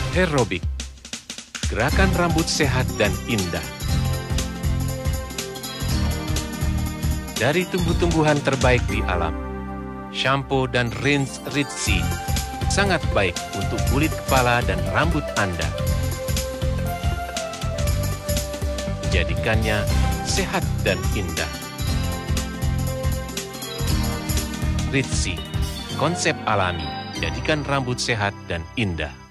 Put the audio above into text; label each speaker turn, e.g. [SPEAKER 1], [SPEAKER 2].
[SPEAKER 1] Hairobik, gerakan rambut sehat dan indah. Dari tumbuh-tumbuhan terbaik di alam, shampoo dan rinse Ritzy sangat baik untuk kulit kepala dan rambut Anda. Jadikannya sehat dan indah. Ritzy, konsep alami, jadikan rambut sehat dan indah.